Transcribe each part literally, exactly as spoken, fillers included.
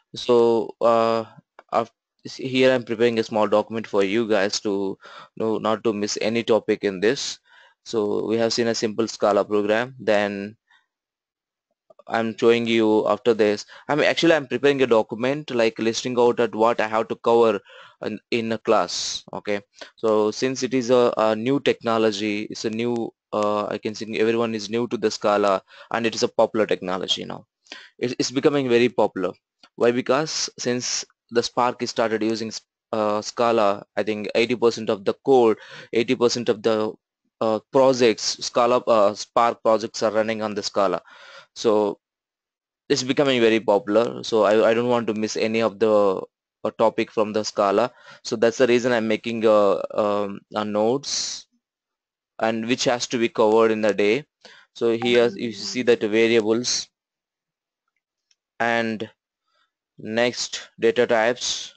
So uh, af- here I'm preparing a small document for you guys to know not to miss any topic in this. So we have seen a simple Scala program. Then I'm showing you after this. I'm actually I'm preparing a document like listing out at what I have to cover in, in a class. Okay. So since it is a, a new technology, it's a new uh, I can see everyone is new to the Scala and it is a popular technology now. It, it's becoming very popular. Why? Because since the Spark is started using uh, Scala, I think eighty percent of the code, eighty percent of the uh, projects, Scala uh, Spark projects are running on the Scala. So it's becoming very popular, so I, I don't want to miss any of the uh, topic from the Scala. So that's the reason I'm making uh, um, a notes and which has to be covered in the day. So here you see that variables and next data types,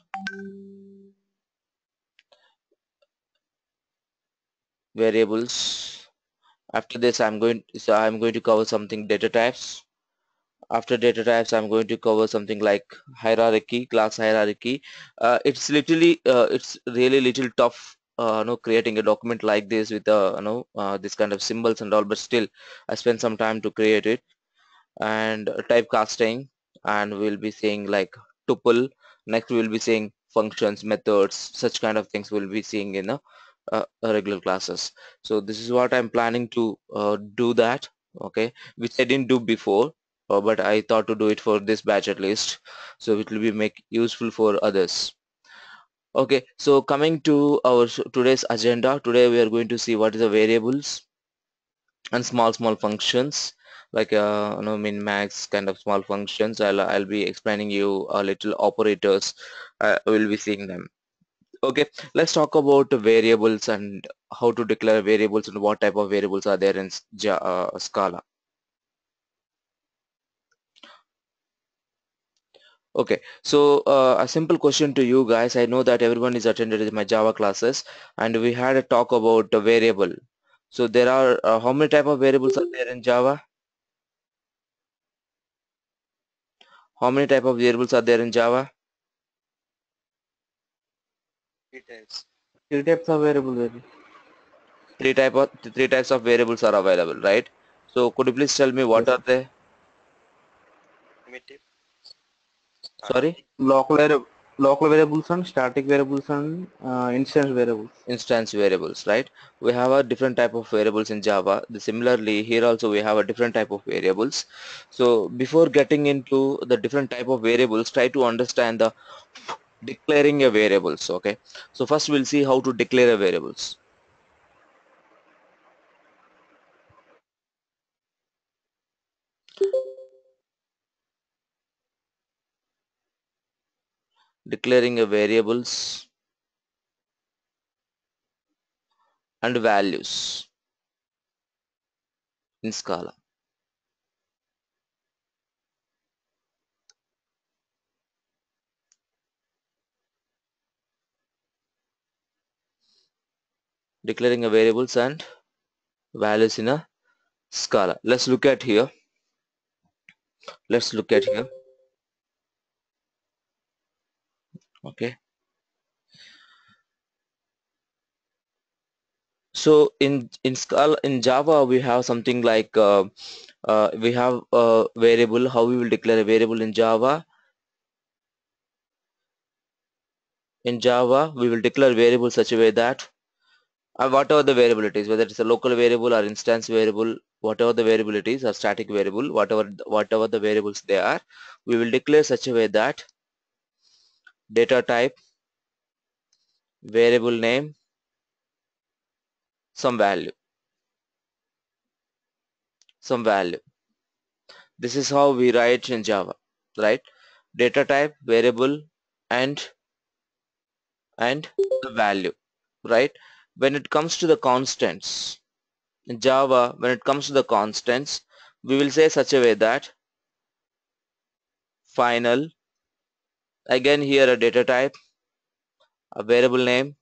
variables. After this I'm going so I'm going to cover something data types. After data types I'm going to cover something like hierarchy, class hierarchy. Uh, it's literally uh, it's really little tough uh, you know creating a document like this with uh, you know uh, this kind of symbols and all, but still I spent some time to create it. And typecasting, and we'll be seeing like tuple. Next we'll be seeing functions, methods, such kind of things we'll be seeing in a, uh, a regular classes. So this is what I'm planning to uh, do that, okay, which I didn't do before, uh, but I thought to do it for this batch at least, so it will be make useful for others. Okay, so coming to our s- today's agenda, today we are going to see what is the variables and small small functions like uh, you know min max kind of small functions. I'll I'll be explaining you a little operators. Uh, we'll be seeing them. Okay, let's talk about the variables and how to declare variables and what type of variables are there in S- Ja- uh, Scala. Okay, so uh, a simple question to you guys. I know that everyone is attended in my Java classes, and we had a talk about the variable. So there are uh, how many type of variables are there in Java? How many type of variables are there in Java? Three types. Three types of variable there. Three type of three types of variables are available, right? So could you please tell me what Yes. are they? Primitive, static, Sorry? Local variable, local variables and static variables and uh, instance variables. Instance variables, right? We have a different type of variables in Java. The, similarly, here also we have a different type of variables. So before getting into the different type of variables, try to understand the declaring a variables. Okay. So first we'll see how to declare a variables. Declaring a variables and values in Scala. Declaring a variables and values in a Scala. Let's look at here. Let's look at here. Okay. So in in Scala in Java we have something like uh, uh, we have a variable. How we will declare a variable in Java? In Java we will declare variable such a way that uh, whatever the variable it is, whether it's a local variable or instance variable, whatever the variable it is, or static variable, whatever whatever the variables they are, we will declare such a way that data type, variable name, some value, some value. This is how we write in Java, right? Data type, variable, and and the value, right? When it comes to the constants in Java, when it comes to the constants, we will say such a way that final, again here a data type, a variable name,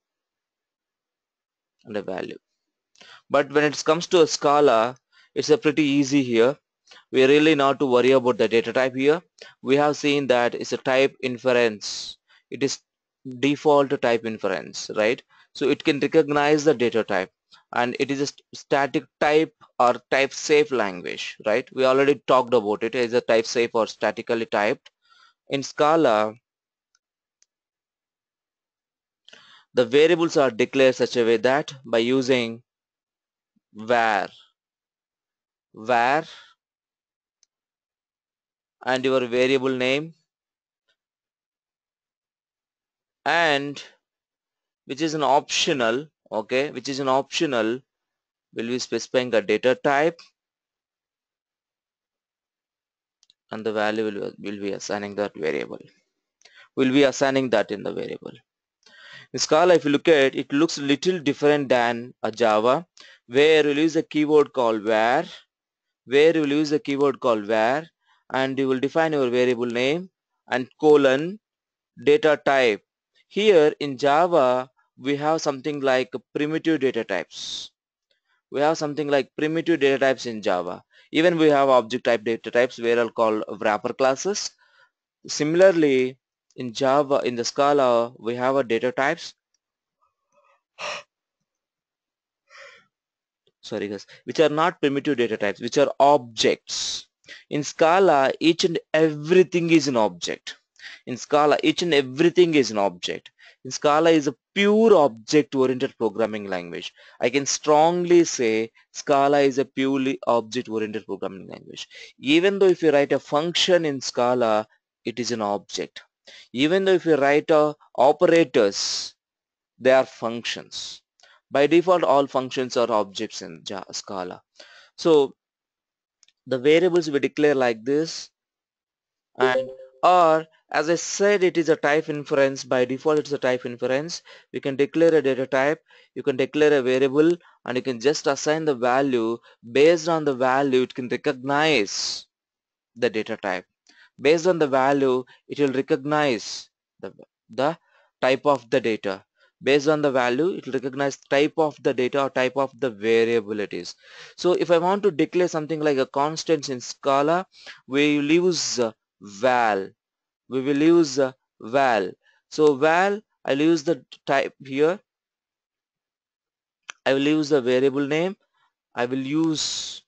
and a value. But when it comes to a Scala, it's a pretty easy here. we really not to worry about the data type here. We have seen that it's a type inference. It is default type inference, right? So it can recognize the data type, and it is a st static type or type safe language, right? We already talked about it as a type safe or statically typed. In Scala, the variables are declared such a way that by using var, var and your variable name, and which is an optional, okay, which is an optional, will be specifying a data type, and the value will, will be assigning that variable. We'll be assigning that in the variable. In Scala, if you look at it, it looks a little different than a Java, where you'll use a keyword called var, where you will use a keyword called var, and you will define your variable name and colon data type. Here in Java, we have something like primitive data types. We have something like primitive data types in Java. Even we have object type data types where I'll call wrapper classes. Similarly, in Java, in the Scala, we have a data types, sorry guys, which are not primitive data types, which are objects. In Scala, each and everything is an object. In Scala, each and everything is an object. In Scala is a pure object-oriented programming language. I can strongly say Scala is a purely object-oriented programming language. Even though if you write a function in Scala, it is an object. Even though if you write a operators, they are functions. By default, all functions are objects in Scala. So the variables we declare like this, and or as I said, it is a type inference. By default, it's a type inference. We can declare a data type, you can declare a variable, and you can just assign the value. Based on the value, it can recognize the data type. Based on the value, it will recognize the, the type of the data. Based on the value, it will recognize type of the data or type of the variable it is. So if I want to declare something like a constant in Scala, we will use uh, val. We will use uh, val. So val, I'll use the type here. I will use the variable name. I will use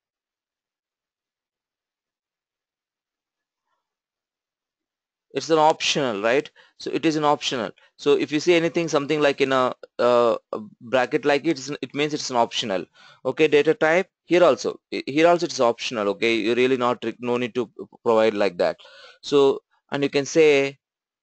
it's an optional, right? So it is an optional. So if you see anything something like in a, uh, a bracket like it, it means it's an optional. Okay, data type here also, here also it's optional. Okay, you really not no need to provide like that. So and you can say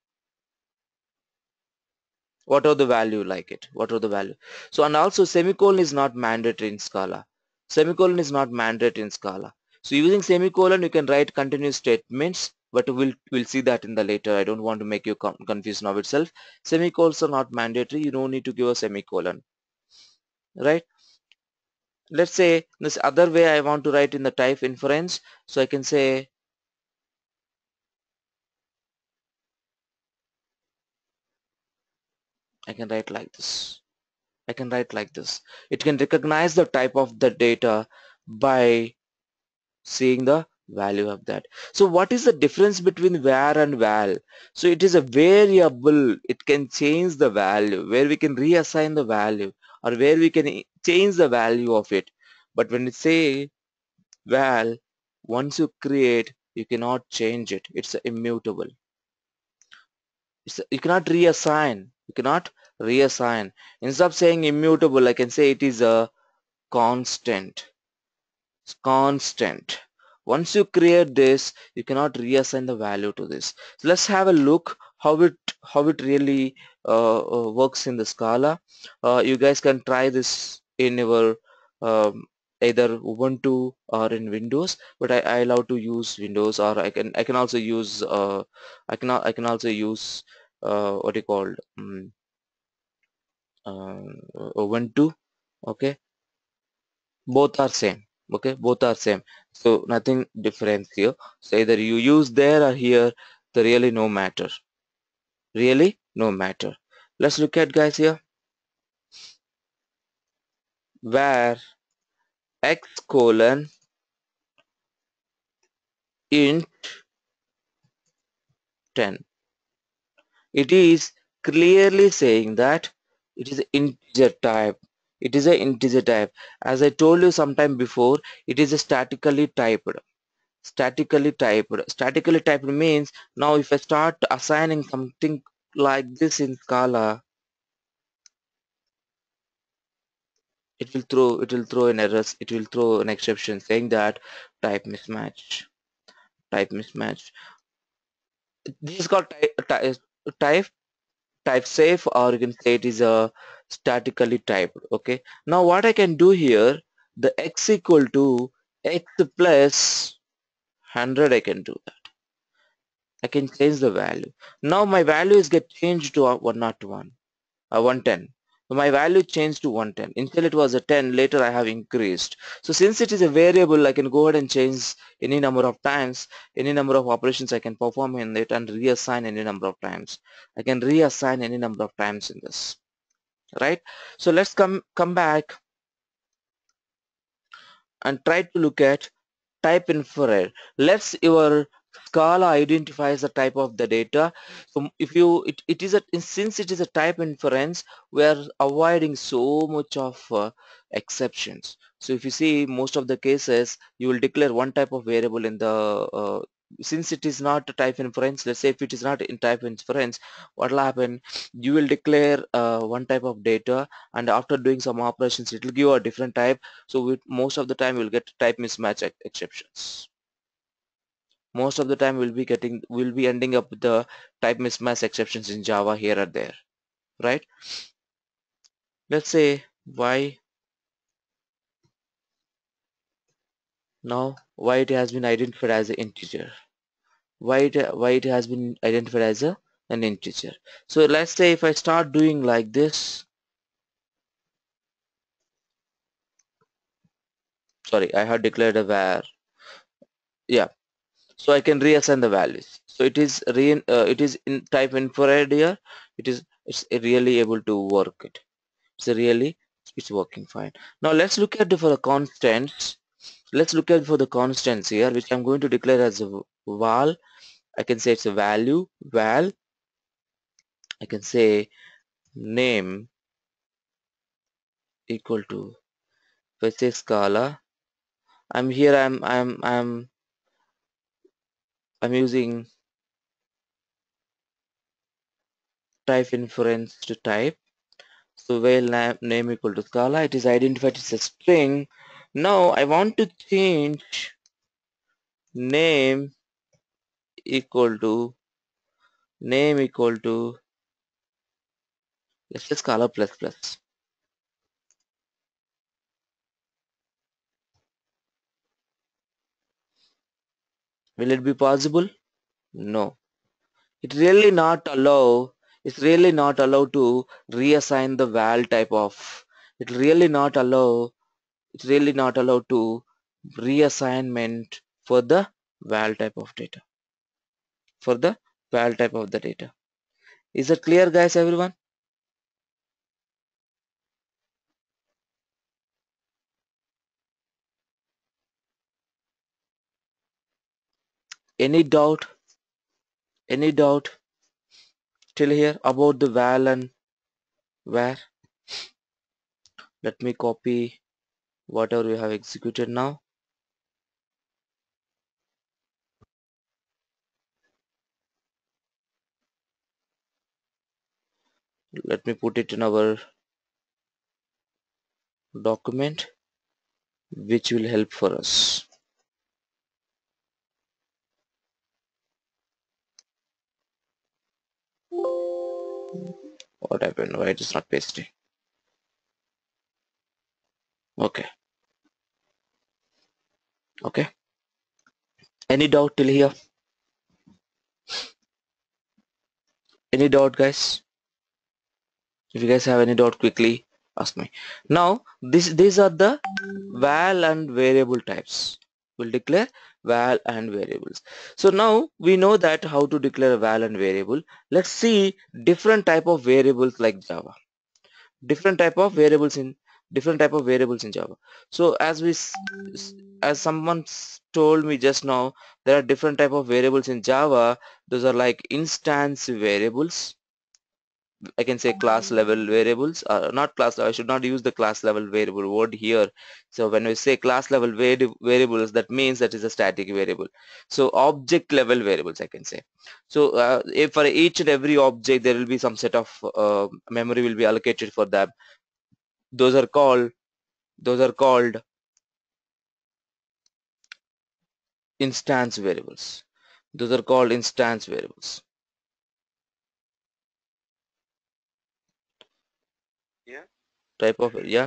what are the value like it, what are the value. So and also semicolon is not mandatory in Scala. Semicolon is not mandatory in Scala. So using semicolon you can write continuous statements, but we'll we'll see that in the later. I don't want to make you con confused now itself. Semicolons are not mandatory. You don't need to give a semicolon, right? Let's say this other way I want to write in the type inference. So I can say I can write like this. I can write like this. It can recognize the type of the data by seeing the value of that. So what is the difference between var and val? So it is a variable. It can change the value, where we can reassign the value or where we can change the value of it. But when you say val, once you create, you cannot change it. It's immutable. It's, you cannot reassign. You cannot reassign. Instead of saying immutable, I can say it is a constant. It's constant. Once you create this, you cannot reassign the value to this. So let's have a look how it how it really uh, uh, works in the Scala. Uh, you guys can try this in your um, either Ubuntu or in Windows, but I, I love to use Windows, or I can I can also use uh, I can I can also use uh, what you called um, uh, Ubuntu. Okay, both are same. Okay, both are same, so nothing difference here. So either you use there or here, the really no matter, really no matter. Let's look at guys here, where x colon int ten. It is clearly saying that it is an integer type. It is an integer type. As I told you sometime before, it is a statically typed. Statically typed. Statically typed means now if I start assigning something like this in Scala, it will throw it will throw an errors. It will throw an exception saying that type mismatch. Type mismatch. This is called type type type type safe, or you can say it is a statically typed. Okay, now what I can do here, the x equal to x plus one hundred, I can do that. I can change the value. Now my values get changed to a one oh one, a one ten. So my value changed to one ten. Initially it was a ten, later I have increased. So since it is a variable, I can go ahead and change any number of times, any number of operations I can perform in it, and reassign any number of times. I can reassign any number of times in this. Right, so let's come come back and try to look at type infrared. Let's your Scala identifies the type of the data. So if you it, it is a since it is a type inference, we are avoiding so much of uh, exceptions. So if you see most of the cases, you will declare one type of variable in the uh, since it is not a type inference. Let's say if it is not in type inference, what will happen, you will declare uh, one type of data, and after doing some operations it will give a different type. So with most of the time we'll get type mismatch ex exceptions. Most of the time we'll be getting we'll be ending up with the type mismatch exceptions in Java here or there, right? Let's say why now why it has been identified as an integer. Why it why it has been identified as a an integer. So let's say if I start doing like this, sorry, I have declared a var, yeah, so I can reassign the values. So it is re uh, it is in type infrared here. It is it's really able to work it. It's really it's working fine. Now let's look at the for the constants. Let's look at for the constants here, which I'm going to declare as a val. I can say it's a value val. I can say name equal to, if I say Scala, I'm here I'm I'm I'm I'm using type inference to type. So while na name equal to Scala, it is identified as a string. Now I want to change name equal to name equal to let's say Scala plus plus. Will it be possible? No. It really not allow. It's really not allowed to reassign the val type of. It really not allow. It's really not allowed to reassignment for the val type of data. For the val type of the data. Is that clear, guys? Everyone? Any doubt? Any doubt till here about the val and var? Let me copy whatever we have executed now. Let me put it in our document, which will help for us. What happened? Why it is not pasting? Okay. Okay. Any doubt till here? Any doubt, guys? If you guys have any doubt, quickly ask me. Now, this these are the val and variable types. We'll declare val and variables. So now we know that how to declare a val and variable. Let's see different type of variables like Java. Different type of variables in different type of variables in Java. So as we s- s- as someone s- told me just now, there are different type of variables in Java. Those are like instance variables. I can say class level variables, uh, not class. I should not use the class level variable word here. So when we say class level vari variables, that means that is a static variable. So object level variables, I can say. So uh, if for each and every object, there will be some set of uh, memory will be allocated for them. Those are called those are called instance variables. Those are called instance variables. Yeah. Type of, yeah,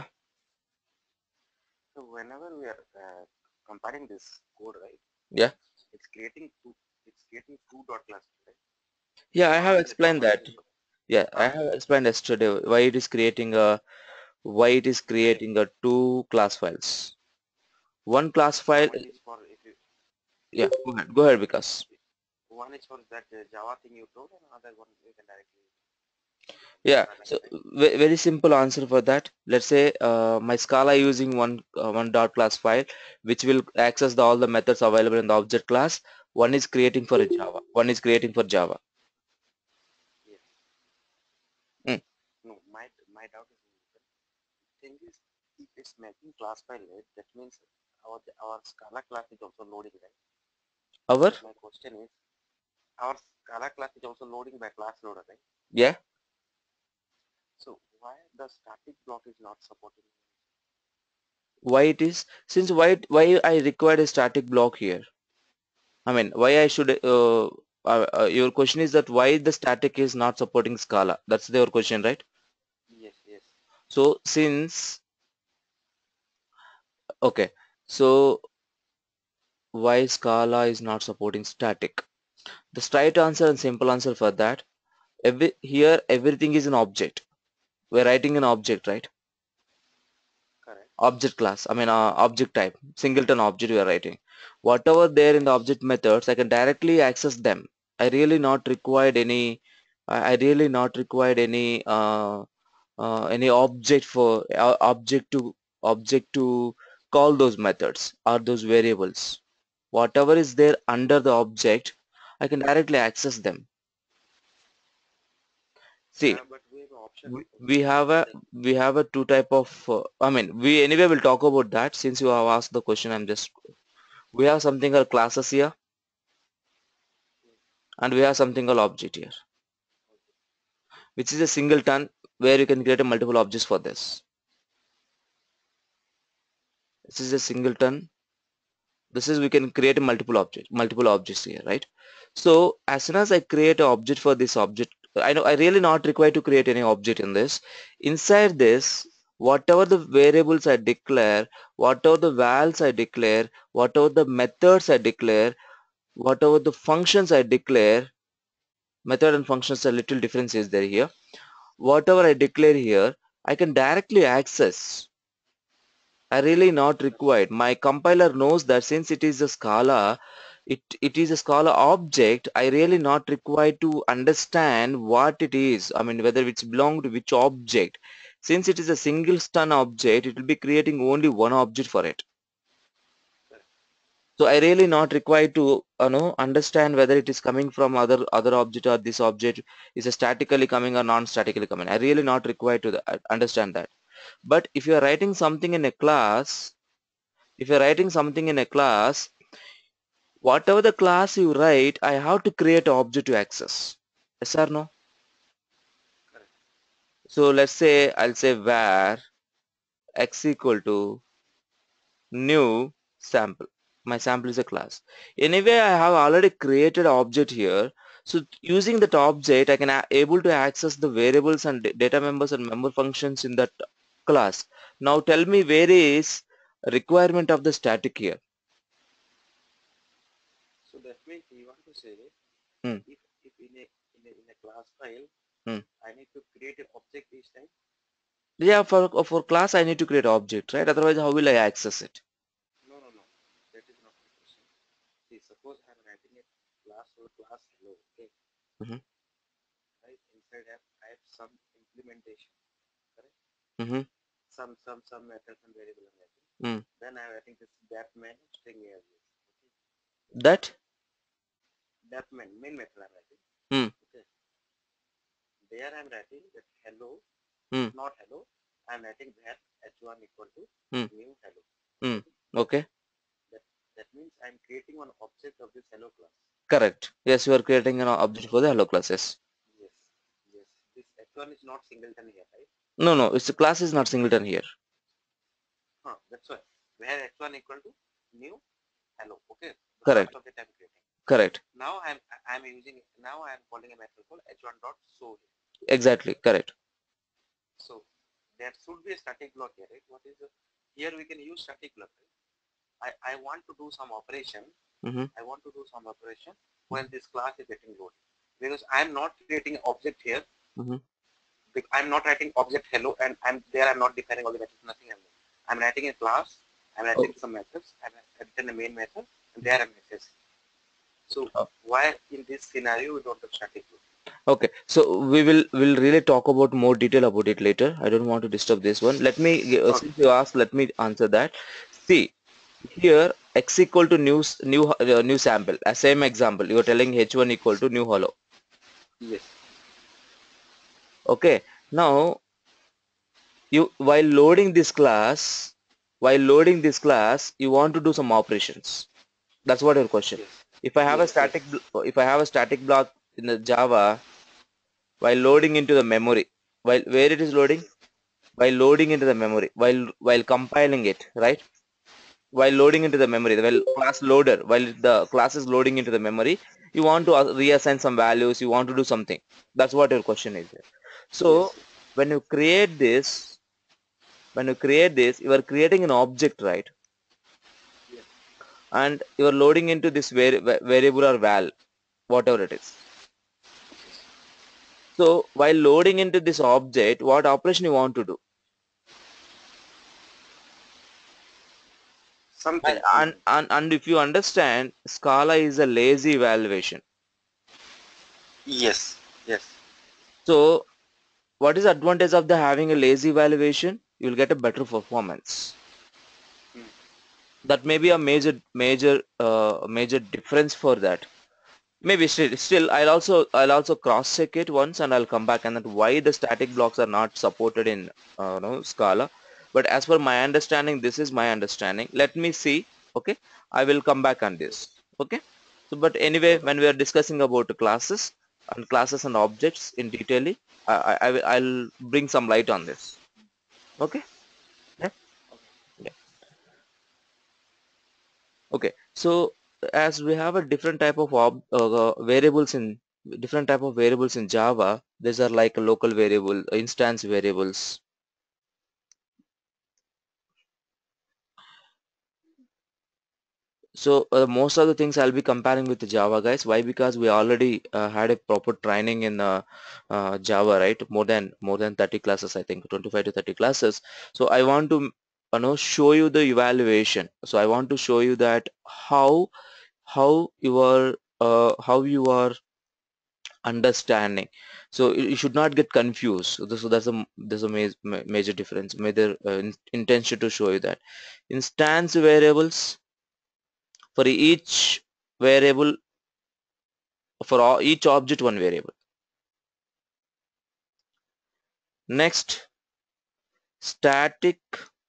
So whenever we are uh, comparing this code, right? yeah, It's creating two. It's creating two dot classes, right? yeah. I One have in the explained Java. that. Is, Yeah, I ah, have explained yesterday why it is creating a why it is correct. creating a two class files. One class file, One is for if you, yeah, go ahead, go ahead, because one is for that uh, Java thing you told, and another one you can directly yeah. run it, So right? ve- very simple answer for that. Let's say uh, my Scala using one uh, one dot class file, which will access the, all the methods available in the object class. One is creating for a Java. One is creating for Java. Yes. Mm. No, my my doubt is the thing is if it's making class file, right? That means our our Scala class is also loading, right? Our, My question is our Scala class is also loading by class loader, right? yeah. So why the static block is not supporting? Why it is? Since why why I required a static block here? I mean, why I should, uh, uh, uh, your question is that why the static is not supporting Scala. That's your question, right? Yes, yes. So since, okay, so why Scala is not supporting static? The straight answer and simple answer for that, every, here everything is an object. We're writing an object, right? Correct. Object class, I mean uh, object type, singleton object we are writing. Whatever there in the Yes. object methods, I can directly access them. I really not required any, I I really not required any uh, uh, any object for uh, object to object to call those methods or those variables. Whatever is there under the object, I can directly access them. See, Yeah, but we have an option. we Okay. we have a Like we have a two type of uh, I mean, we anyway will talk about that. Since you have asked the question, I'm just, we have something called classes here, and we have something called object here, which is a singleton where you can create a multiple objects for this. This is a singleton. This is, we can create a multiple object, multiple objects here, right? So as soon as I create an object for this object, I know I really not required to create any object in this. Inside this, whatever the variables I declare, whatever the vals I declare, whatever the methods I declare, whatever the functions I declare, method and functions are little differences there here. Whatever I declare here, I can directly access. I really not required. My compiler knows that since it is a Scala, it, it is a Scala object, I really not required to understand what it is. I mean, whether it's belong to which object. Since it is a single stun object, it will be creating only one object for it. So I really not required to you know understand whether it is coming from other other object or this object is a statically coming or non-statically coming. I really not required to the, uh, understand that. But if you are writing something in a class, if you're writing something in a class, whatever the class you write, I have to create an object to access. Yes or no? correct. So let's say I'll say var x equal to new sample. My sample is a class. Anyway, I have already created an object here. So using that object, I can a- able to access the variables and da- data members and member functions in that class. Now tell me, where is requirement of the static here? So that means you want to say Hmm. if if in a in a in a class file Hmm. I need to create an object each time. Yeah, for for class I need to create object, right? Otherwise, how will I access it? No, no, no. That is not the question. See, suppose I'm writing a class or class hello. Okay, Mm-hmm. right? Inside I have, I have some implementation. Correct. Mm-hmm. some some some method some variable I'm writing. Mm. Then I'm writing this that main string here. That. That main main method I'm writing. Mm. Okay. There I'm writing that hello, Mm. not hello. I'm writing that h one equal to Mm. new hello. Mm. Okay. That that means I'm creating one object of this hello class. Correct. Yes, you are creating an object for the hello class. Yes. Yes. Yes. This h one is not singleton here, right? No, no. It's the class is not singleton here. Huh, that's why. Where h one equal to new hello. Okay. The Correct. first object I'm creating. Correct. Now I'm I'm using now I'm calling a method called h one dot show. Exactly. Correct. So there should be a static block here, right? What is the, here we can use static block. Right? I I want to do some operation. Mm-hmm. I want to do some operation when this class is getting loaded because I'm not creating an object here. Mm-hmm. I'm not writing object hello and I'm there. I'm not defining all the methods. Nothing. I'm doing. I'm writing a class. I'm Oh. writing some methods. I'm writing the main method and there I'm accessing. So Oh. why in this scenario we don't have static block? Okay, so we will will really talk about more detail about it later. I don't want to disturb this one. Let me uh, Okay. since you asked, let me answer that. See here, x equal to new s- new uh, new sample. A same example, you are telling h one equal to new hello. Yes. Okay, now you while loading this class, while loading this class, you want to do some operations. That's what your question. Yes. If I have a Yes. Yes. static, bl- if I have a static block in the Java, while loading into the memory, while where it is loading, while loading into the memory, while while compiling it, right? While loading into the memory, while class loader, while the class is loading into the memory, you want to uh, reassign some values, you want to do something. That's what your question is there. Yes. So when you create this, when you create this, you are creating an object, right? Yes. And you are loading into this vari variable or val, whatever it is. So while loading into this object, what operation you want to do? And, Something. and, Something. and, and if you understand, Scala is a lazy evaluation. Yes. Yes. So what is the advantage of the having a lazy evaluation? You'll get a better performance. Hmm. That may be a major, major, uh, major difference for that. Maybe still, still, I'll also, I'll also cross check it once, and I'll come back and that why the static blocks are not supported in, uh, no, Scala. But as per my understanding, this is my understanding. Let me see. Okay, I will come back on Okay. this. Okay. So, but anyway, Okay. when we are discussing about the classes and classes and objects in detail, I, I, I will, I'll bring some light on this. Okay. Yeah. Yeah. Okay. So as we have a different type of ob uh, variables in different type of variables in Java, these are like a local variable, instance variables. So uh, most of the things I'll be comparing with the Java, guys. Why? Because we already uh, had a proper training in uh, uh, Java, right? More than more than thirty classes, I think twenty-five to thirty classes. So I want to you know show you the evaluation. So I want to show you that how how you are uh, how you are understanding. So you you should not get confused. So this- so that's a m- there's a ma ma- major difference. Major uh, in- intention to show you that instance variables for each variable, for all, each object one variable. Next, static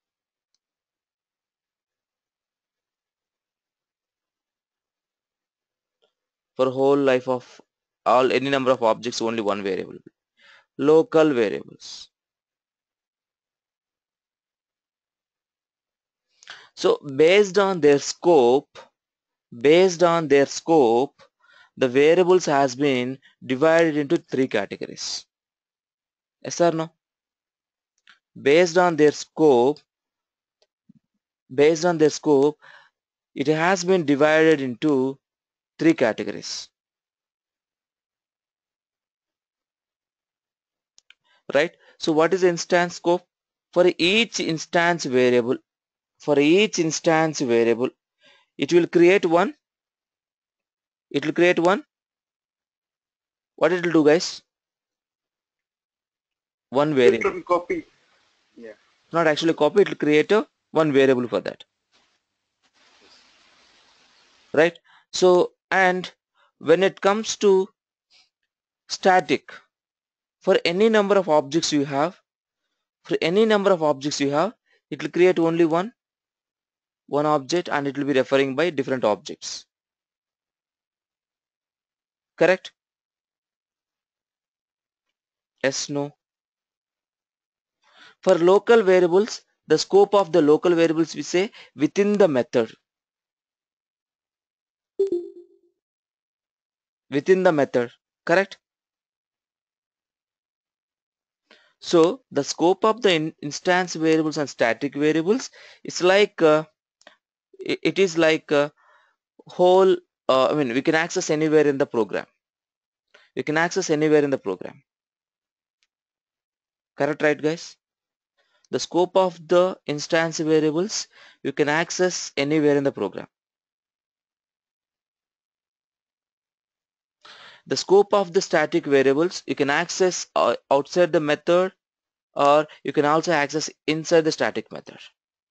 for whole life of all any number of objects, only one variable. Local variables. So based on their scope, based on their scope, the variables has been divided into three categories. Yes or no? Based on their scope, based on their scope, it has been divided into three categories, right? So what is the instance scope? For each instance variable, for each instance variable, it will create one, it will create one, what it will do, guys? One It variable. will copy. Yeah. not actually copy, it will create a one variable for that, right? So, and when it comes to static, for any number of objects you have, for any number of objects you have, it will create only one one object, and it will be referring by different objects, correct? Yes, no? For local variables, the scope of the local variables, we say within the method, within the method, correct? So the scope of the in instance variables and static variables is like uh, it, it is like a whole uh, I mean we can access anywhere in the program. You can access anywhere in the program. Correct, right, guys? The scope of the instance variables you can access anywhere in the program. The scope of the static variables you can access uh, outside the method, or you can also access inside the static method.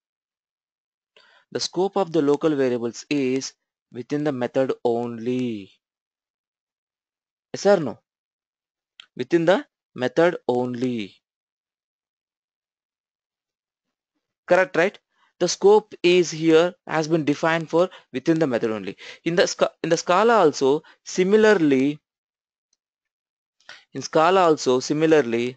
The scope of the local variables is within the method only. Yes or no? Within the method only. Correct, right? The scope is here has been defined for within the method only. In the Sca- in the Scala also similarly, in Scala also similarly,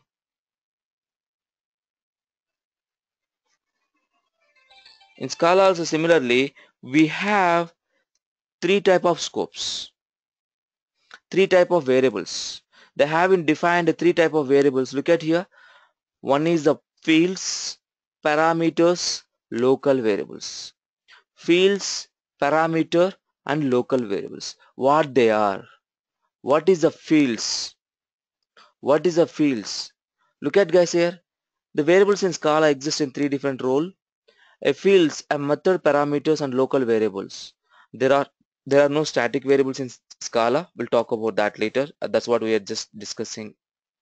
in Scala also similarly, we have three type of scopes, three type of variables. They have been defined three type of variables. Look at here. One is the fields, parameters, local variables. Fields, parameter, and local variables. What they are? What is the fields? What is the fields? Look at, guys, here. The variables in Scala exist in three different roles. A fields, a method, parameters, and local variables. There are there are no static variables in Scala. We'll talk about that later. Uh, That's what we are just discussing.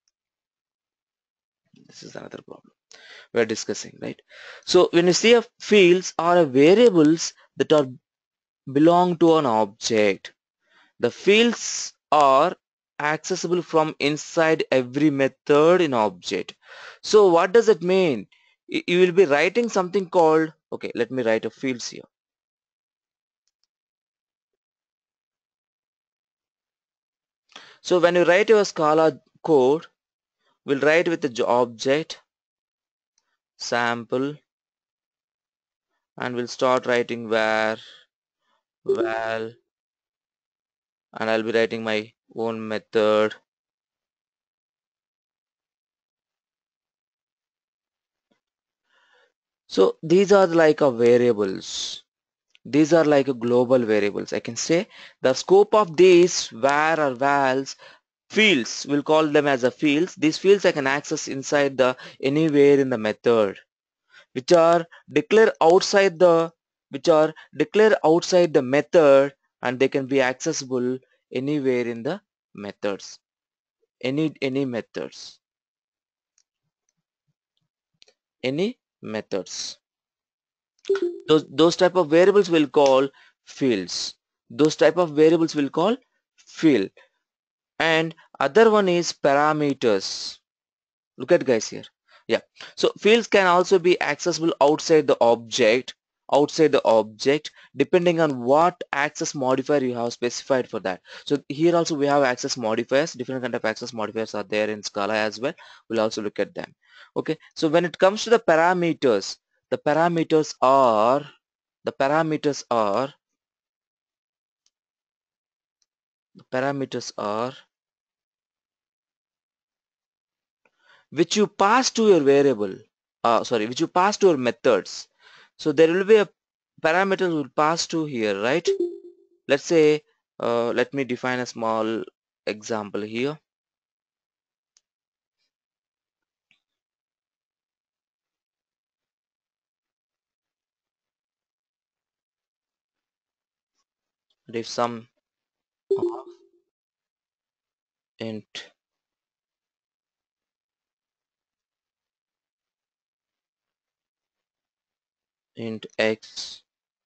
This is another problem we are discussing, right? So when you see a fields are a variables that are belong to an object. The fields are accessible from inside every method in object. So what does it mean? Y- You will be writing something called, okay, let me write a fields here. So when you write your Scala code, we'll write with the j- object sample, and we'll start writing where, val, and I'll be writing my own method. So these are like a variables. These are like a global variables. I can say the scope of these var or vals fields, we'll call them as a fields. These fields I can access inside the anywhere in the method, which are declared outside the which are declared outside the method, and they can be accessible anywhere in the methods. Any any methods. Any methods. Those those type of variables will call fields. Those type of variables will call field. And other one is parameters. Look at, guys, here. Yeah, so fields can also be accessible outside the object, outside the object depending on what access modifier you have specified for that. So here also we have access modifiers. Different kind of access modifiers are there in Scala as well. We'll also look at them. Okay, so when it comes to the parameters, the parameters are the parameters are the parameters are which you pass to your variable, uh, sorry, which you pass to your methods. So there will be a parameter will pass to here, right? Let's say, uh, let me define a small example here. If some of int int x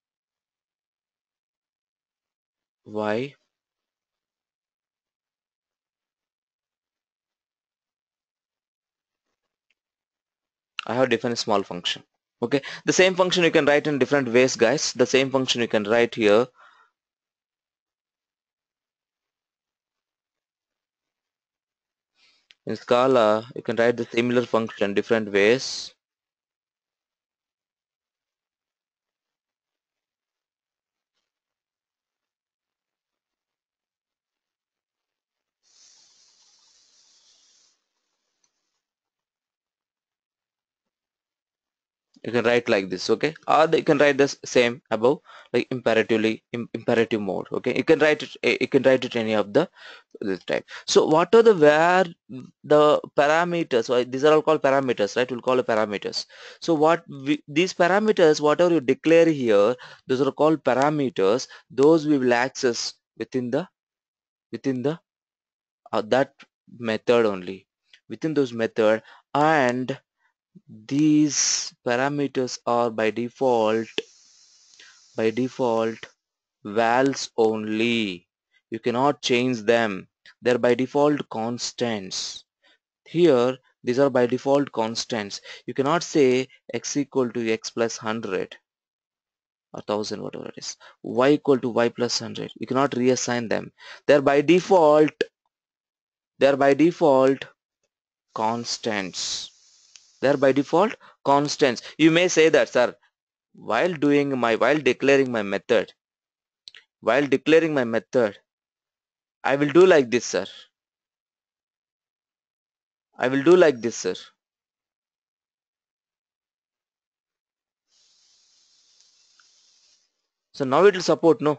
y. I have defined a small function. Okay, the same function you can write in different ways, guys. The same function you can write here. In Scala, you can write the similar function different ways. You can write like this, okay, or you can write this same above, like imperatively im imperative mode. Okay, you can write it eh, you can write it any of the this type. So what are the where the parameters, so these are all called parameters, right? We'll call it parameters. So what we, these parameters, whatever you declare here, those are called parameters. Those we will access within the within the uh, that method only, within those method. And these parameters are by default by default vals only. You cannot change them. They're by default constants. Here these are by default constants. You cannot say x equal to x plus one hundred or one thousand, whatever it is, y equal to y plus one hundred. You cannot reassign them. They're by default they're by default constants. They're by default constants. You may say that, sir, while doing my while declaring my method while declaring my method I will do like this, sir. I will do like this, sir. So now it will support, no?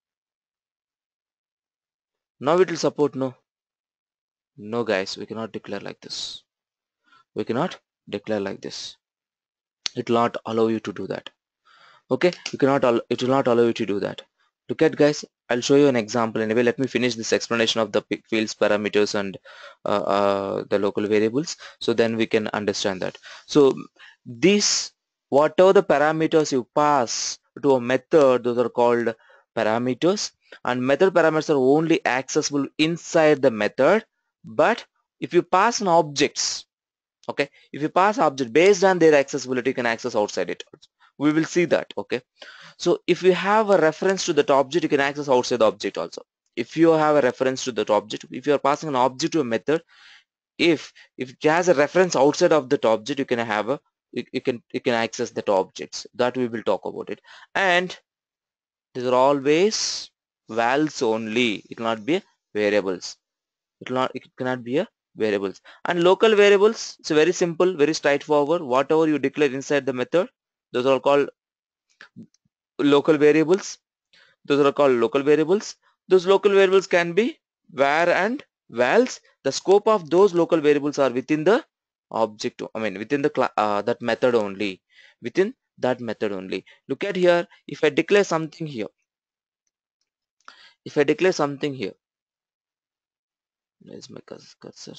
Now it will support, no? No, guys, we cannot declare like this. We cannot declare like this. It will not allow you to do that. Okay, you cannot. It will not allow you to do that. Look at, guys. I'll show you an example. Anyway, let me finish this explanation of the fields, parameters, and uh, uh, the local variables. So then we can understand that. So this, whatever the parameters you pass to a method, those are called parameters. And method parameters are only accessible inside the method. But if you pass an objects, okay, if you pass object based on their accessibility, you can access outside it. We will see that. Okay, so if you have a reference to that object, you can access outside the object also. If you have a reference to that object, if you are passing an object to a method, if if it has a reference outside of that object, you can have a you, you can you can access that objects. That we will talk about it. And these are always vals only. It will not be variables. It will not it cannot be a variables. And local variables, it's very simple, very straightforward. Whatever you declare inside the method, those are called local variables. Those are called local variables. Those local variables can be var and vals. The scope of those local variables are within the object, I mean within the uh, that method only, within that method only. Look at here. If I declare something here, if I declare something here, where's my cursor?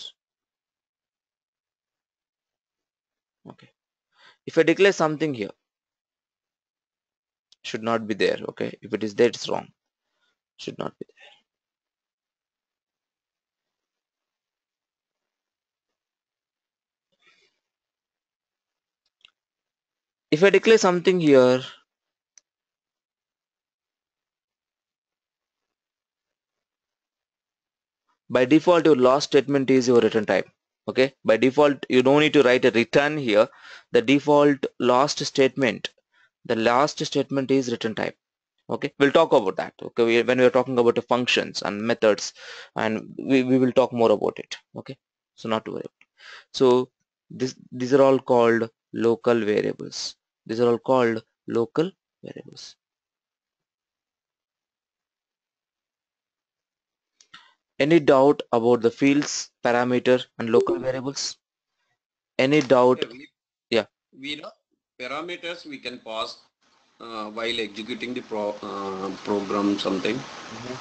Okay, if I declare something here, should not be there. Okay, if it is there, it's wrong. Should not be there. If I declare something here, by default your last statement is your return type. Okay, by default you don't need to write a return here. The default last statement, the last statement is return type. Okay, we'll talk about that. Okay, we, when we are talking about the functions and methods, and we, we will talk more about it. Okay, so not to worry. So this these are all called local variables. These are all called local variables. Any doubt about the fields, parameter, and local variables? Any doubt? Okay, we, Yeah. we know parameters we can pass uh, while executing the pro, uh, program something. Mm-hmm.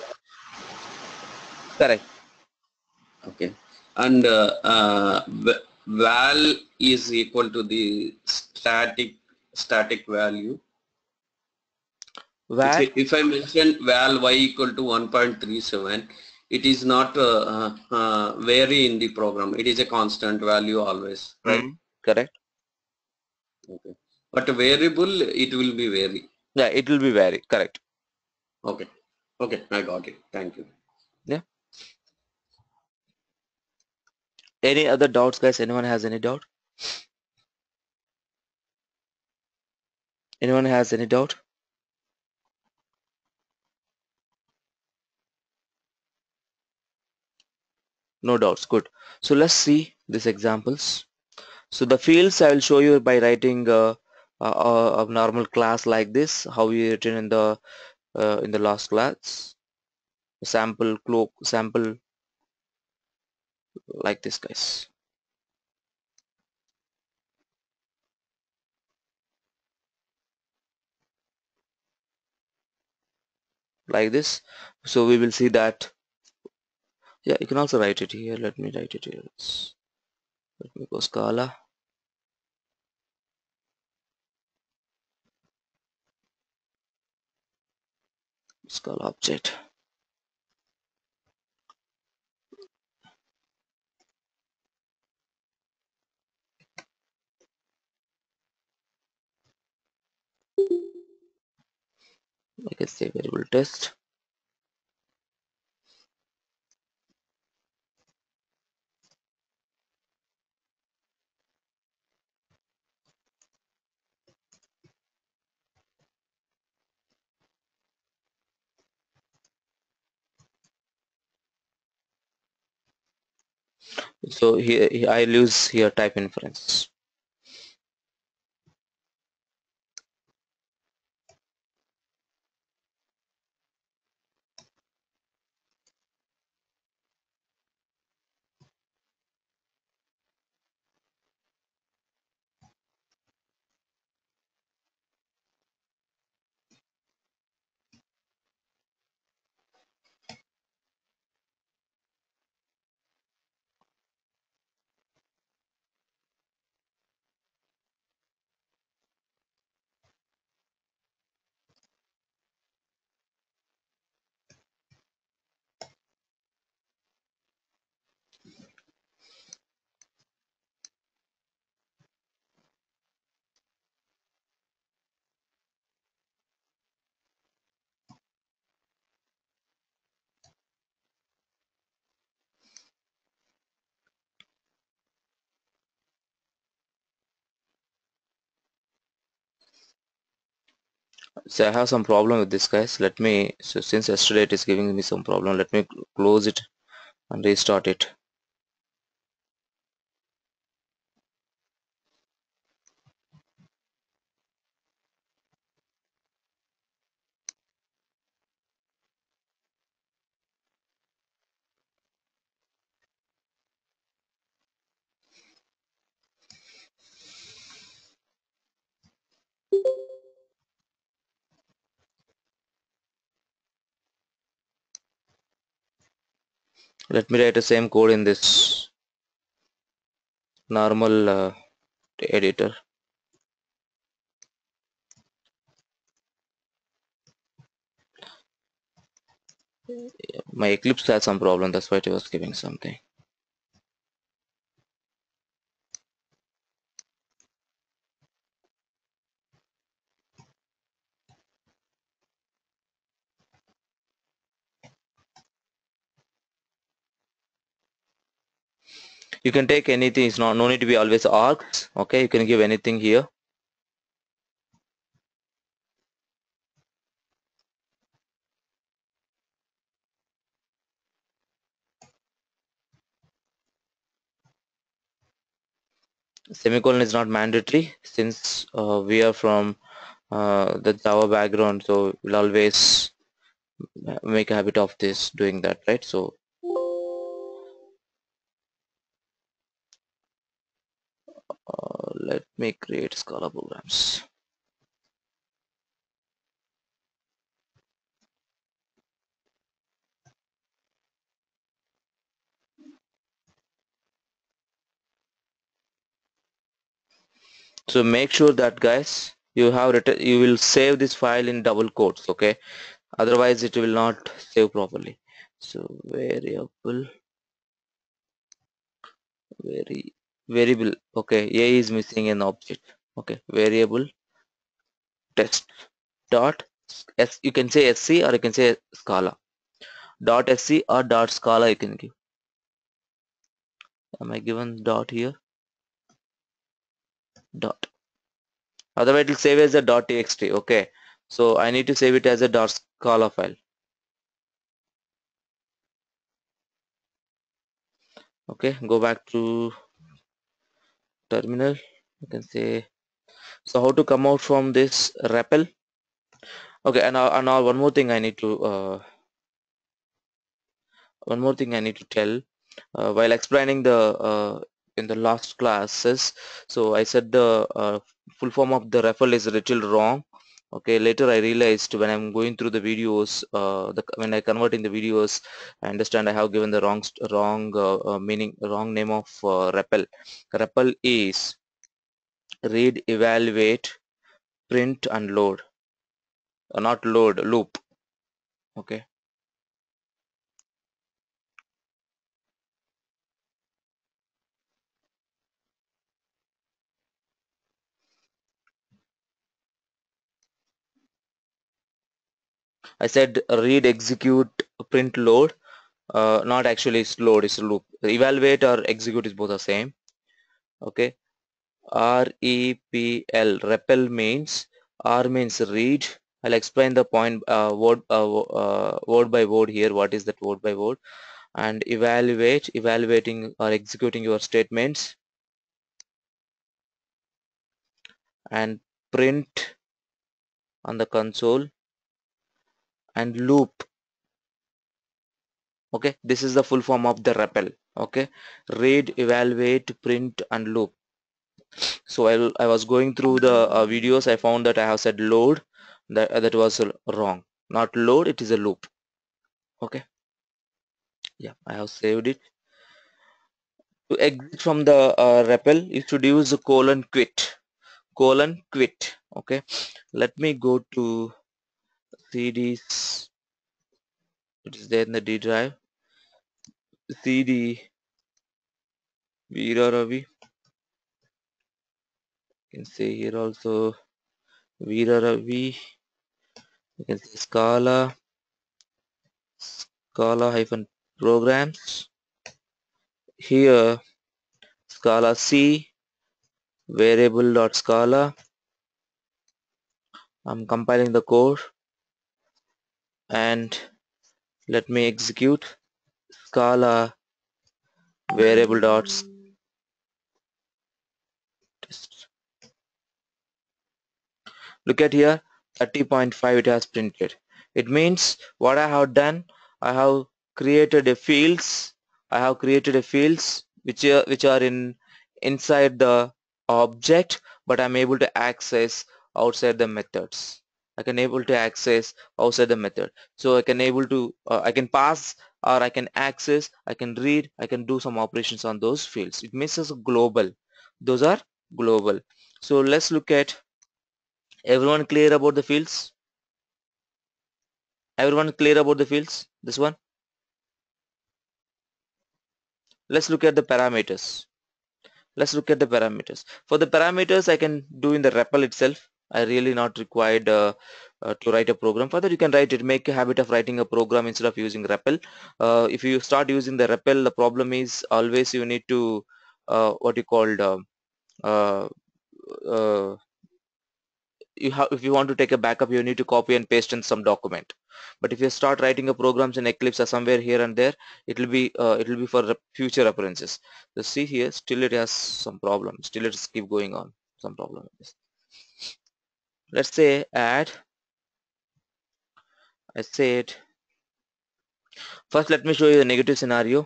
Correct. Okay, and uh, uh, val is equal to the static static value. If, Var, I- if I mention val y equal to one point three seven, it is not uh, uh, uh, vary in the program. It is a constant value always, right? mm, correct. Okay. But a variable, it will be vary. Yeah, it will be vary, correct. Okay. Okay, I got it. Thank you. Yeah. Any other doubts, guys? Anyone has any doubt? Anyone has any doubt? No doubts. Good. So let's see these examples. So the fields I will show you by writing uh, a, a, a normal class like this, how we written in the uh, in the last class. Sample cloak sample like this, guys. Like this. So we will see that. Yeah, you can also write it here. Let me write it here. Let's, let me go Scala. Scala object. I can say variable test. So here here I'll use here type inference. So I have some problem with this, guys. Let me, so since yesterday it is giving me some problem, let me cl- close it and restart it. Let me write the same code in this normal uh, editor. My Eclipse has some problem, that's why it was giving something. You can take anything, it's not no need to be always args. Okay, you can give anything here. Semicolon is not mandatory since uh, we are from uh, the Java background, so we'll always make a habit of this doing that, right? So uh, let me create Scala programs. So make sure that, guys, you have written, you will save this file in double quotes, okay? Otherwise it will not save properly. So variable, very variable, okay, a is missing an object, okay, variable test dot s, you can say sc or you can say scala, dot sc or dot scala you can give. Am I given dot here? Dot, otherwise it will save as a dot txt, okay? So I need to save it as a dot scala file. Okay, go back to terminal. You can say, so how to come out from this R E P L? Okay, and now, and now one more thing I need to uh, one more thing I need to tell uh, while explaining the uh, in the last classes. So I said the uh, full form of the R E P L is a little wrong. Okay, later I realized when I'm going through the videos, uh, the, when I converting the videos, I understand I have given the wrong st- wrong uh, uh, meaning, wrong name of uh, R E P L. R E P L is read, evaluate, print, and load. Uh, not load, loop. Okay. I said read, execute, print, load. Uh, not actually it's load, it's loop. Evaluate or execute is both the same. Okay. R E P L, R E P L means, R means read. I'll explain the point uh, word uh, wo- uh, word by word here. What is that word by word? And evaluate, evaluating or executing your statements. And print on the console. And loop. Okay, this is the full form of the R E P L. Okay, read, evaluate, print, and loop. So I, I was going through the uh, videos, I found that I have said load, that uh, that was uh, wrong. Not load, it is a loop. Okay, yeah, I have saved it. To exit from the uh, R E P L, you should use a colon quit, colon quit. Okay, let me go to C Ds. It is there in the D drive. C D Veera Ravi. You can say here also Veera Ravi. You can say Scala, Scala hyphen programs. Here Scala C, variable.scala. I'm compiling the code and let me execute Scala variable.test. Look at here, thirty point five it has printed. It means what I have done, I have created a fields, I have created a fields which are which are in inside the object, but I'm able to access outside the methods. I can able to access outside the method. So I can able to uh, I can pass or I can access, I can read, I can do some operations on those fields. It means it's global. Those are global. So let's look at, everyone clear about the fields? Everyone clear about the fields? This one? Let's look at the parameters. Let's look at the parameters. For the parameters, I can do in the R E P L itself. I really not required uh, uh, to write a program. Further, you can write it. Make a habit of writing a program instead of using R E P L. Uh, if you start using the R E P L, the problem is always you need to uh, what you called uh, uh, uh, you have, if you want to take a backup, you need to copy and paste in some document. But if you start writing a programs in Eclipse or somewhere here and there, it will be uh, it will be for future references. So see here, still it has some problem, still it's keep going on, some problem with this. Let's say add, I said, first let me show you the negative scenario.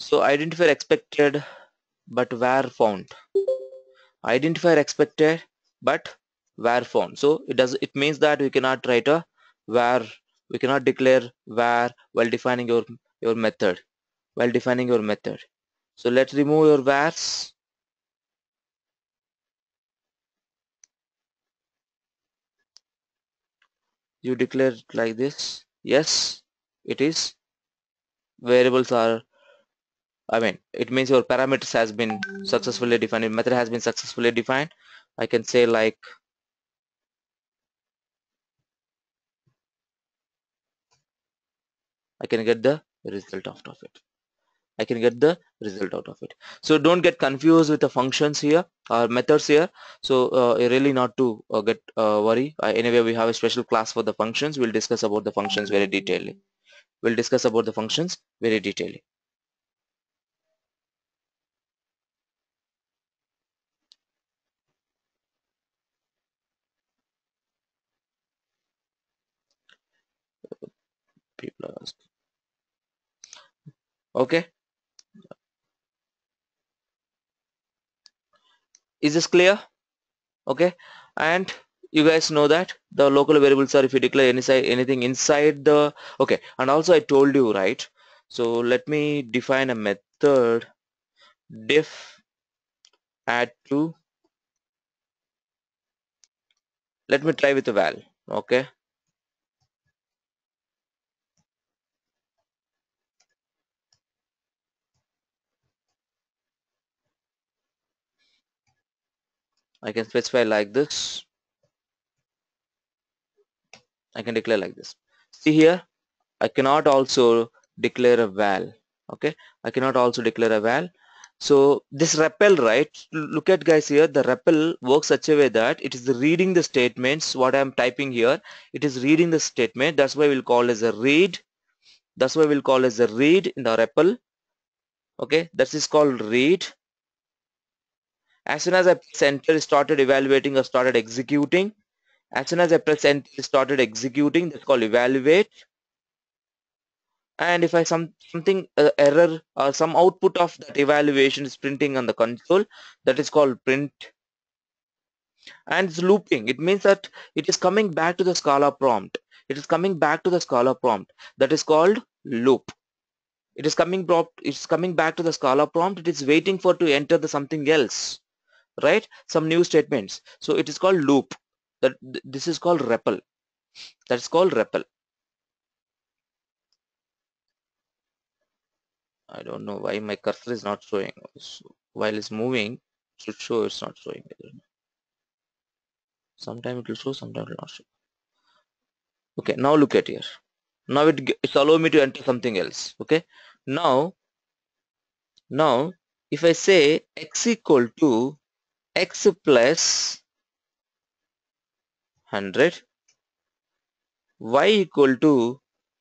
So identifier expected but where found. Identifier expected but where found. So it does it means that we cannot write a where, we cannot declare where while defining your your method while defining your method. So let's remove your wheres. You declare it like this. Yes, it is. Variables are, I mean, it means your parameters has been successfully defined. Your method has been successfully defined. I can say like I can get the result out of it. I can get the result out of it. So don't get confused with the functions here or methods here. So uh, really not to uh, get uh, worry. Uh, anyway, we have a special class for the functions. We'll discuss about the functions very detailedly. We'll discuss about the functions very detailedly. People are asking. Okay, is this clear? Okay, and you guys know that the local variables are if you declare any side anything inside the, okay, and also I told you, right? So let me define a method diff add to, let me try with a val. Okay, I can specify like this. I can declare like this. See here, I cannot also declare a val. Okay, I cannot also declare a val. So this R E P L, right? Look at guys here, the R E P L works such a way that it is reading the statements. What I am typing here, it is reading the statement. That's why we'll call as a read. That's why we'll call as a read in the R E P L. Okay, that is called read. As soon as I press enter, it started evaluating or started executing. As soon as I press enter, it started executing. That's called evaluate. And if I some something uh, error or some output of that evaluation is printing on the console, that is called print. And it's looping. It means that it is coming back to the Scala prompt. It is coming back to the Scala prompt. That is called loop. It is coming prompt. It's coming back to the Scala prompt. It is waiting for to enter the something else, right? Some new statements. So it is called loop. That this is called R E P L. That's called R E P L. I don't know why my cursor is not showing. So while it's moving, it should show. It's not showing. Sometime it will show, sometime it will not show. Okay, now look at here. Now it it's allow me to enter something else. Okay, now now if I say x equal to x plus one hundred, y equal to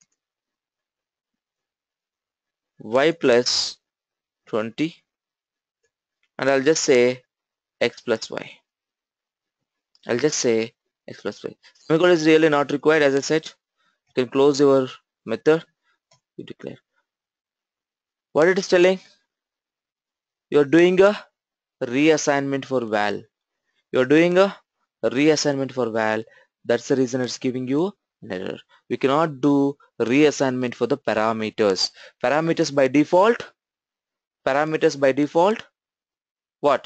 y plus twenty, and I'll just say x plus y. I'll just say x plus y. Semicolon is really not required. As I said, you can close your method. You declare what it is telling. You're doing a reassignment for val. You're doing a reassignment for val. That's the reason it's giving you an error. We cannot do reassignment for the parameters. Parameters by default, parameters by default, what?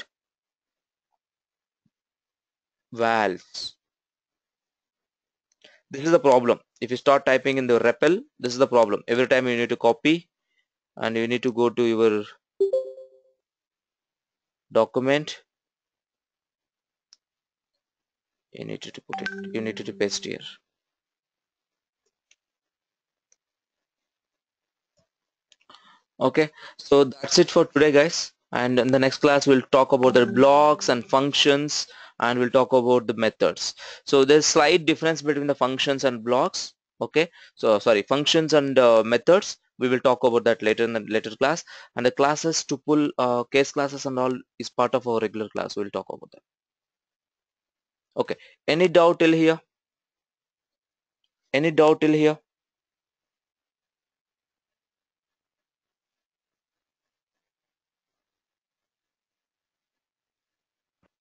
Vals. This is the problem. If you start typing in the R E P L, this is the problem. Every time you need to copy and you need to go to your document. You need to put it. You need to paste here. Okay, so that's it for today, guys, and in the next class we'll talk about the blocks and functions, and we'll talk about the methods. So there's slight difference between the functions and blocks. Okay, so sorry, functions and uh, methods, we will talk about that later in the later class, and the classes, tuple, uh, case classes and all is part of our regular class. We'll talk about that. Okay, any doubt till here? Any doubt till here?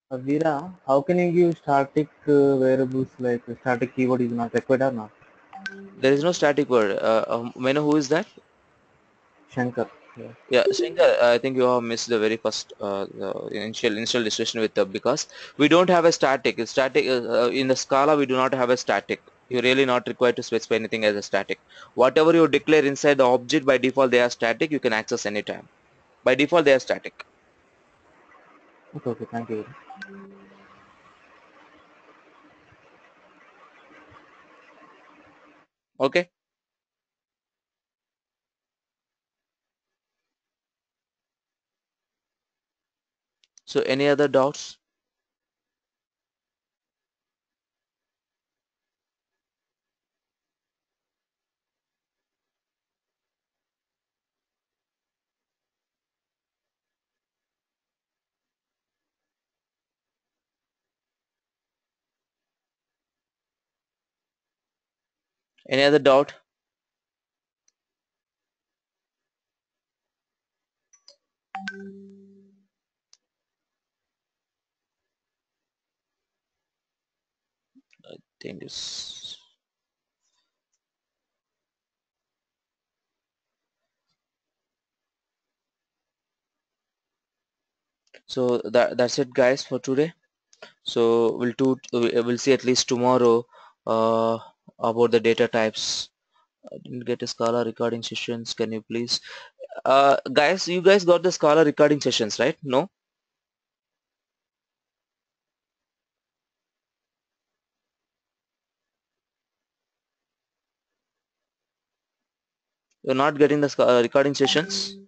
Uh, Veera, how can you give static uh, variables like static keyword is not required or not? There is no static word. Uh, um, may I know who is that? Shankar. Yeah. Yeah, Shankar, I think you have missed the very first uh, the initial initial discussion with the, because we don't have a static. It's static uh, uh, in the Scala. We do not have a static. You're really not required to specify anything as a static. Whatever you declare inside the object by default, they are static. You can access anytime. By default, they are static. Okay, okay, thank you. Okay. So any other doubts? Any other doubt? I think it's so that that's it, guys, for today. So we'll do we'll see at least tomorrow uh, about the data types. I didn't get a Scala recording sessions. Can you please, uh, guys? You guys got the Scala recording sessions, right? No, you're not getting the Scala recording sessions.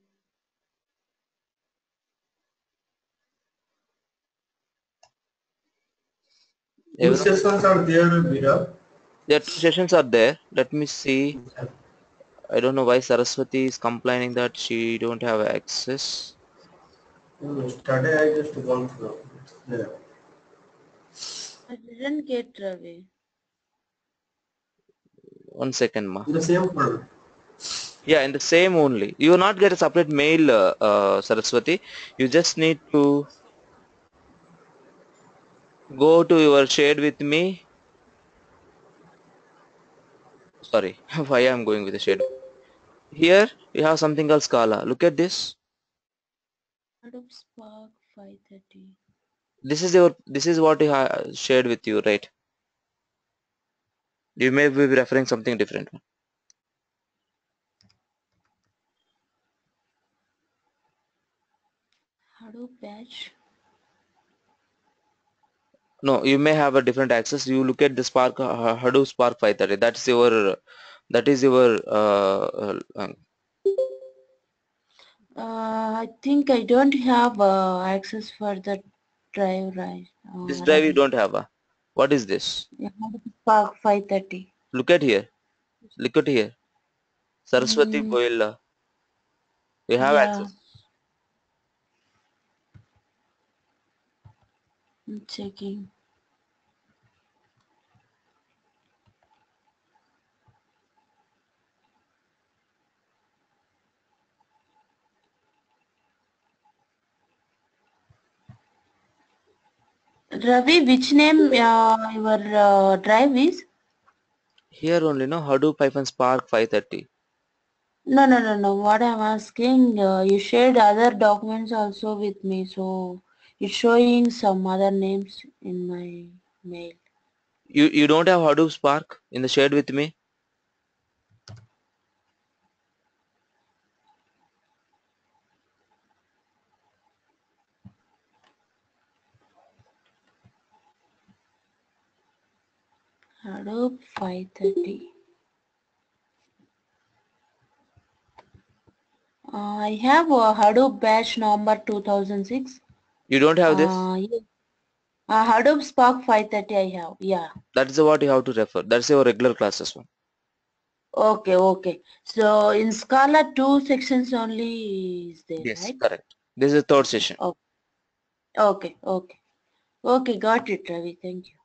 Two Everyone, sessions are there, Veera. there are two sessions are there. Let me see. I don't know why Saraswati is complaining that she don't have access. No, Yesterday I just gone through. It's there. I didn't get Ravi. One second, ma. In the same format. Yeah, in the same only. You will not get a separate mail, uh, uh, Saraswati. You just need to go to your shared with me. Sorry, why I'm going with the shared. Here you have something called Scala. Look at this. Adobe Spark five thirty. This is your. This is what I ha- shared with you, right? You may be referring something different. Hadoop batch. No, you may have a different access. You look at the Spark uh, Hadoop Spark five thirty. That's your. That is your. Uh, uh, um, Uh, I think I don't have uh, access for the drive, right? this Uh, drive you Ravi. don't have. A. What is this? Yeah, Hadoop Spark five thirty. Look at here. Look at here. Saraswati Mm, Boila. You have yeah, access. I'm checking. Ravi, which name uh, your uh, drive is? Here only, no, Hadoop hyphen Spark five thirty. No, no, no, no. What I'm asking, uh, you shared other documents also with me, so it's showing some other names in my mail. You you don't have Hadoop Spark in the shared with me? Hadoop five thirty. Uh, I have a Hadoop batch number two thousand six. You don't have this? Uh, yeah. uh, Hadoop Spark five thirty I have. Yeah. That is what you have to refer. That's your regular classes one. Okay, okay. So in Scala two sections only is there, Yes, right? correct. This is the third session. Oh, okay, okay. Okay, got it, Ravi. Thank you.